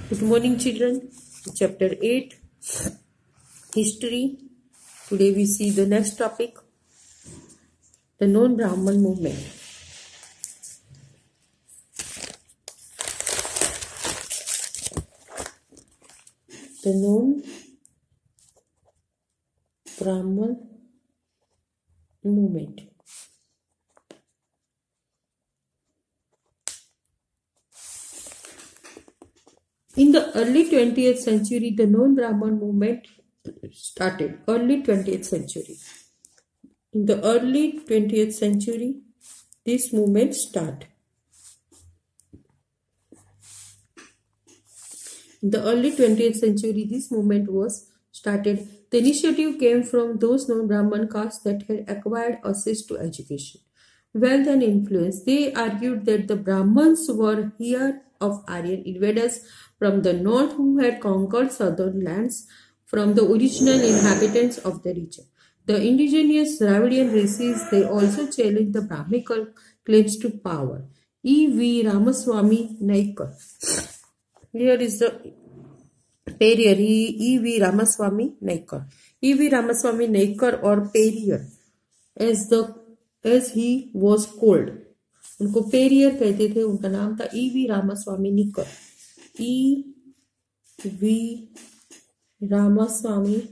Good morning, children. Chapter 8, History. Today we see the next topic, the non-Brahman movement. The non-Brahman movement. In the early 20th century, the non-Brahman movement started. Early 20th century. In the early 20th century, this movement started. In the early 20th century, this movement was started. The initiative came from those non-Brahman castes that had acquired access to education, wealth and influence. They argued that the Brahmins were heirs of Aryan invaders from the north who had conquered southern lands from the original inhabitants of the region. The indigenous Dravidian races, they also challenged the Brahminical claims to power. E.V. Ramaswamy Naikar. Here is the Periyar, E.V. Ramaswamy Naikar. E.V. Ramaswamy Naikar or Periyar, as he was called. उनको पेरियर कहते थे, उनका नाम था E.V. Ramaswamy निकर. E.V. Ramaswamy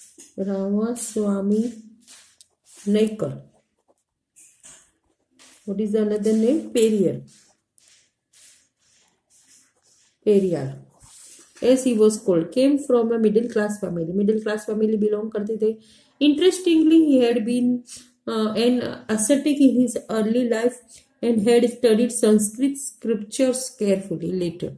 Naikar. What is the another name? Periyar. As he was called, came from a middle class family. Middle class family belong करते थे. Interestingly, he had been an ascetic in his early life and had studied Sanskrit scriptures carefully later.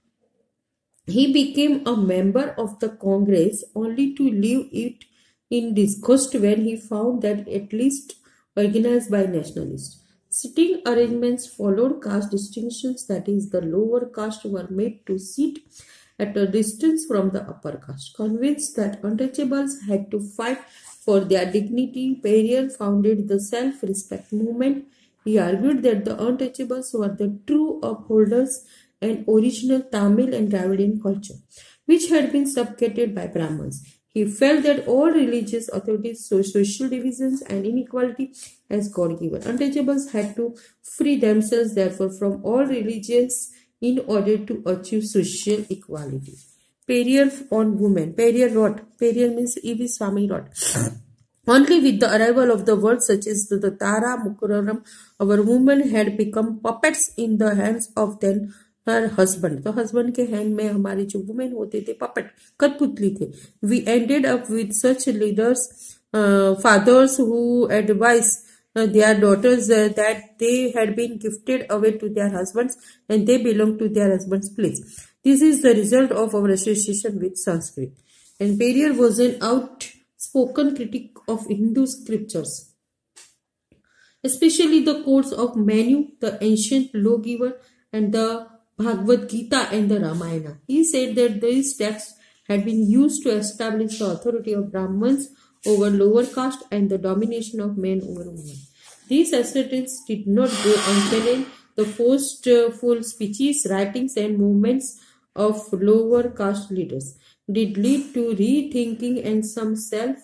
He became a member of the Congress only to leave it in disgust when he found that at least organized by nationalists. Sitting arrangements followed caste distinctions, that is, the lower caste were made to sit at a distance from the upper caste. Convinced that untouchables had to fight for their dignity, Periyar founded the self-respect movement. He argued that the untouchables were the true upholders and original Tamil and Dravidian culture, which had been subjugated by Brahmins. He felt that all religious authorities saw social divisions and inequality as God-given. Untouchables had to free themselves, therefore, from all religions in order to achieve social equality. Periyar on women. Periyar wrote. Periyar means E.V. Swami wrote. Only with the arrival of the words such as the Tara Mukuraram, our women had become puppets in the hands of then her husband. तो husband के hand में हमारे जो women होते थे puppet, कठपुतली थे. We ended up with such leaders, fathers who advised their daughters that they had been gifted away to their husbands and they belonged to their husband's place. This is the result of our association with Sanskrit. And Periyar was an outspoken critic of Hindu scriptures, especially the codes of Manu, the ancient lawgiver, and the Bhagavad Gita and the Ramayana. He said that these texts had been used to establish the authority of Brahmins over lower caste and the domination of men over women. These assertions did not go unchallenged. The forceful speeches, writings, and movements of lower caste leaders did lead to rethinking and some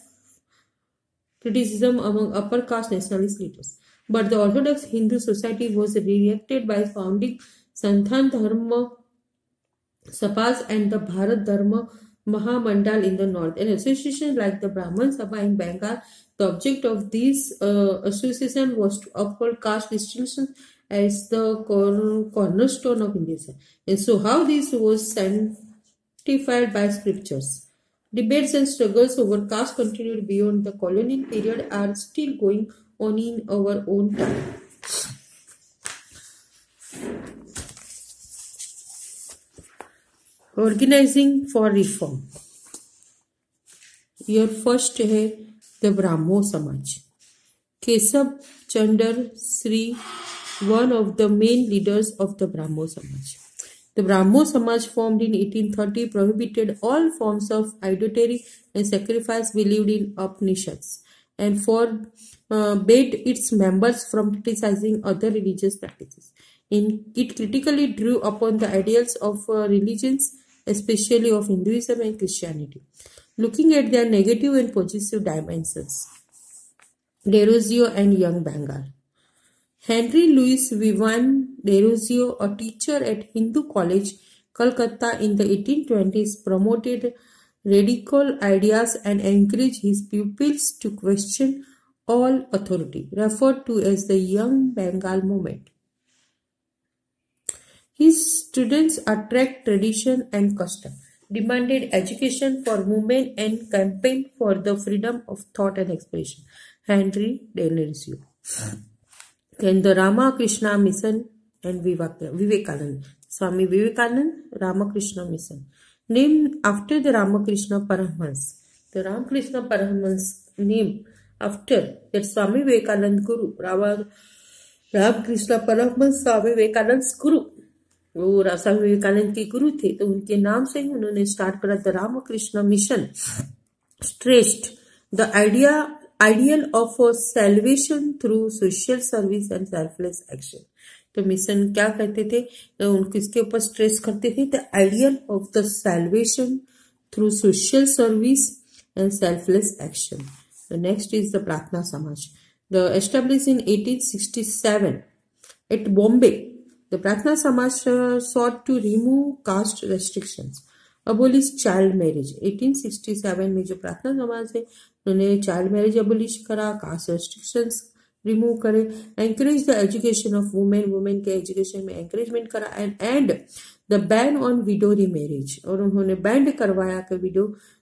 self-criticism among upper caste nationalist leaders. But the Orthodox Hindu society was reacted by founding Sanatan Dharma Sabhas and the Bharat Dharma Mahamandal in the north. An association like the Brahman Sabha in Bengal, the object of this association was to uphold caste distinction as the cornerstone of Hinduism. And so how this was sanctified by scriptures. Debates and struggles over caste continued beyond the colonial period are still going on in our own time. Organizing for reform. Your first है the Brahmo Samaj. Kesab Chandar Sri, one of the main leaders of the Brahmo Samaj. The Brahmo Samaj, formed in 1830, prohibited all forms of idolatry and sacrifice, believed in Upanishads, and forbade its members from criticizing other religious practices. It critically drew upon the ideals of religions especially of Hinduism and Christianity. Looking at their negative and positive dimensions. Desrosiers and Young Bengal. Henry Louis Vivian Desrosiers, a teacher at Hindu College, Calcutta in the 1820s, promoted radical ideas and encouraged his pupils to question all authority, referred to as the Young Bengal movement. His students attract tradition and custom, demanded education for women, and campaigned for the freedom of thought and expression. Henry Desrosiers. Then the Ramakrishna Mission and Vivekanand. Swami Vivekanand Ramakrishna Mission. Named after the Ramakrishna Paramahansa. The Ramakrishna Paramahansa named after that Swami Vivekanand Guru. Ramakrishna Paramahansa Swami Vivekanand's Guru. वो स्वामी विवेकानंद के गुरु थे, तो उनके नाम से ही उन्होंने start करा the Ramakrishna mission. Stressed the ideal of salvation through social service and selfless action. तो मिशन क्या करते थे, किसके ऊपर स्ट्रेस करते थे? The ideal of the salvation through social service and selfless action. The next is the Pratna Samaj. The established in 1867 at Bombay. The Pratna Samaj sought to remove caste restrictions, abolish child marriage. 1867 में जो प्रार्थना समाज है उन्होंने child marriage abolish करा, caste restrictions remove करे, encourage the education of women के education में encouragement करा, and the ban on widow remarriage. और उन्होंने बैंड करवाया कि विडो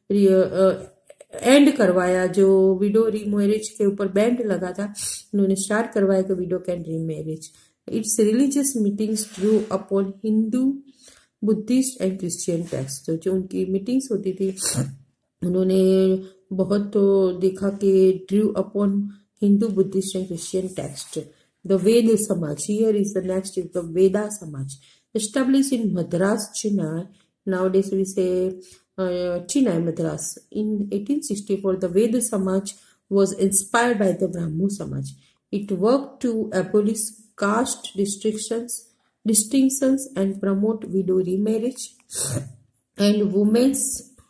एंड करवाया जो विडो रीमैरिज के ऊपर बैंड लगा था, उन्होंने स्टार्ट करवाया कि widow can remarriage. Its religious meetings drew upon Hindu, Buddhist and Christian text. तो जो उनकी मीटिंग्स होती थी उन्होंने बहुत तो देखा कि drew upon Hindu, Buddhist and Christian text. The Veda Samaj. Here is the next is the Veda Samaj. Establish in Madras, Chennai. Nowadays we say Chennai, Madras. In 1864, the Veda Samaj was inspired by the Brahmo Samaj. It worked to abolish caste distinctions and promote widow remarriage and women's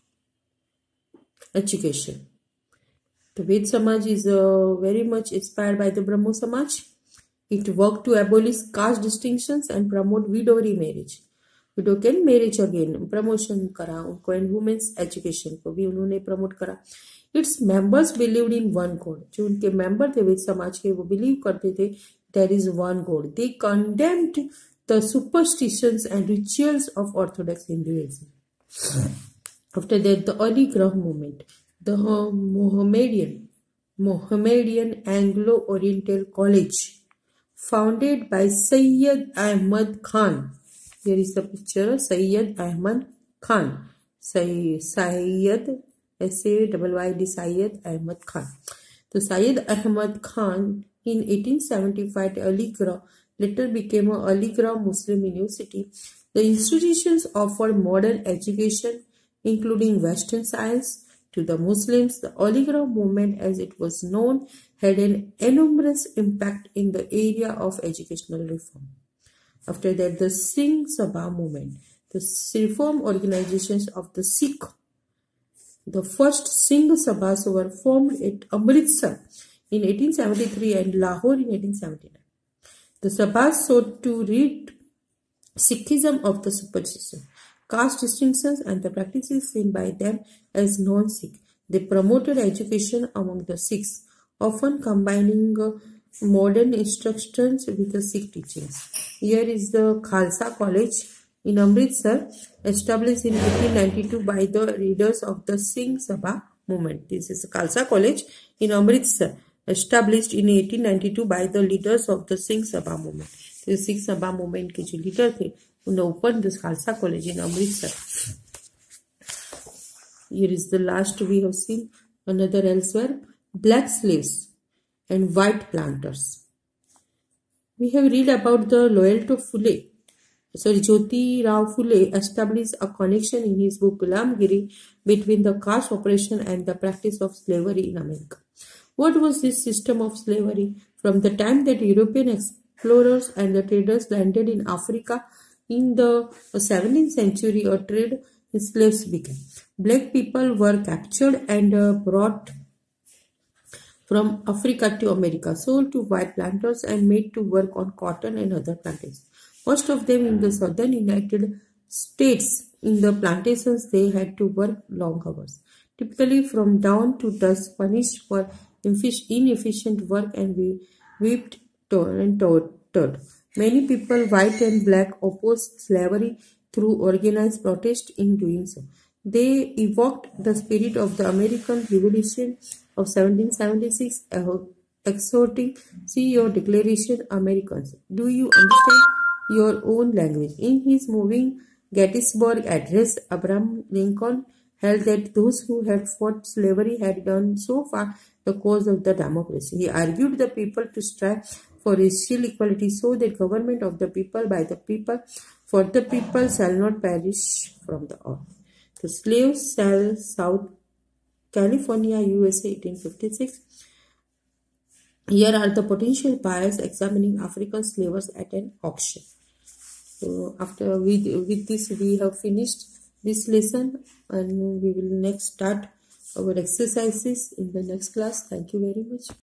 education. The Veda Samaj is very much inspired by the Brahmo Samaj. It worked to abolish caste distinctions and promote widow remarriage. Widow can marriage again promotion करा उनको, and women's education को भी उन्होंने promote करा. Its members believed in one God. जो उनके member थे वेद समाज के वो बिलीव करते थे there is one God. They condemned the superstitions and rituals of orthodox Hinduism. After that the early ग्रह movement, the Mohammedan Anglo Oriental College founded by Syed Ahmad Khan. Here is the picture. Syed Ahmad Khan. Syed S-A-Y-Y-D Syed Ahmad Khan. So Syed Ahmad Khan in 1875 at Aligarh later became a Aligarh Muslim University. The institutions offer modern education including Western science to the Muslims. The Aligarh movement, as it was known, had an enormous impact in the area of educational reform. After that, the Singh Sabha movement, the reform organizations of the Sikh. The first Singh Sabhas were formed at Amritsar in 1873 and Lahore in 1879. The Sabhas sought to rid Sikhism of the superstition, caste distinctions and the practices seen by them as non-Sikh. They promoted education among the Sikhs, often combining modern instructions with the Sikh teachings. Here is the Khalsa College in Amritsar, established in 1892 by the leaders of the Singh Sabha movement. This is Khalsa College in Amritsar, established in 1892 by the leaders of the Singh Sabha movement. The Singh Sabha movement के जो leader थे उन्होंने opened this Khalsa College in Amritsar. Here is the last we have seen. Another elsewhere, black slaves and white planters. We have read about the loyalty of Jyoti Rao Phule established a connection in his book Gulamgiri between the caste oppression and the practice of slavery in America. What was this system of slavery? From the time that European explorers and the traders landed in Africa in the 17th century, a trade slaves began. Black people were captured and brought from Africa to America, sold to white planters and made to work on cotton and other plantations. Most of them in the southern United States. In the plantations, they had to work long hours, typically from dawn to dusk, punished for inefficient work and whipped and tortured. Many people, white and black, opposed slavery through organized protest in doing so. They evoked the spirit of the American Revolution of 1776, exhorting, see your declaration, Americans. Do you understand your own language? In his moving Gettysburg Address, Abraham Lincoln held that those who had fought slavery had done so far the cause of the democracy. He argued the people to strive for racial equality so that government of the people, by the people, for the people shall not perish from the earth. The slaves sell South California, USA, 1856. Here are the potential buyers examining African slaves at an auction. So after with this we have finished this lesson, and we will next start our exercises in the next class. Thank you very much.